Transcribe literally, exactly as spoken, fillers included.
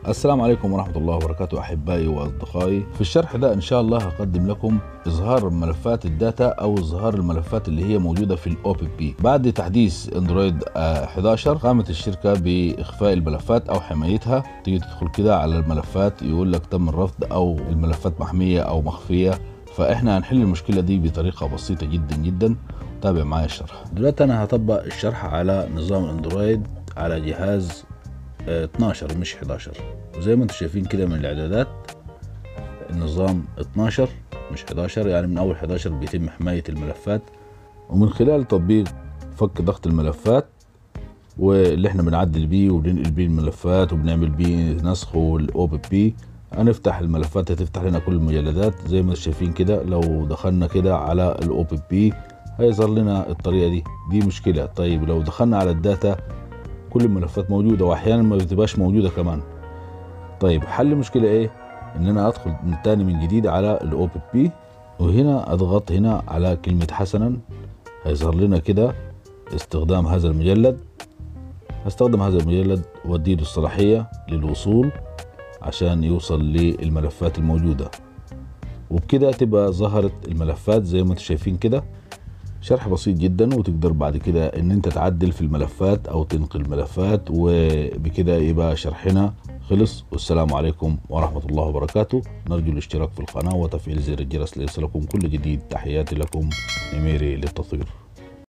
السلام عليكم ورحمة الله وبركاته أحبائي وأصدقائي. في الشرح ده إن شاء الله هقدم لكم إظهار ملفات الداتا أو إظهار الملفات اللي هي موجودة في الأو بي بي. بعد تحديث أندرويد إحدى عشر قامت الشركة بإخفاء الملفات أو حمايتها. تيجي تدخل كده على الملفات يقول لك تم الرفض أو الملفات محمية أو مخفية. فإحنا هنحل المشكلة دي بطريقة بسيطة جدا جدا. تابع معايا الشرح. دلوقتي أنا هطبق الشرح على نظام أندرويد على جهاز اتناشر مش إحدى عشر. زي ما انتم شايفين كده من الاعدادات النظام اتناشر مش إحدى عشر، يعني من اول إحدى عشر بيتم حماية الملفات. ومن خلال تطبيق فك ضغط الملفات واللي احنا بنعدل بيه وبننقل بيه الملفات وبنعمل بيه نسخ والاو بي بي، هنفتح الملفات هتفتح لنا كل المجلدات زي ما انتم شايفين كده. لو دخلنا كده على الاو بي بي هيظهر لنا الطريقة دي. دي مشكلة. طيب لو دخلنا على الداتا كل الملفات موجودة واحيانا ما بتبقاش موجودة كمان. طيب حل المشكلة ايه؟ ان انا ادخل من تاني من جديد على الاو بي بي وهنا اضغط هنا على كلمة حسنا. هيظهر لنا كده استخدام هذا المجلد. هستخدم هذا المجلد واديله الصلاحية للوصول عشان يوصل للملفات الموجودة، وبكده تبقى ظهرت الملفات زي ما انتم شايفين كده. شرح بسيط جدا وتقدر بعد كده ان انت تعدل في الملفات او تنقل ملفات، وبكده يبقى شرحنا خلص. والسلام عليكم ورحمة الله وبركاته. نرجو الاشتراك في القناة وتفعيل زر الجرس ليصلكم كل جديد. تحياتي لكم نميري للتطوير.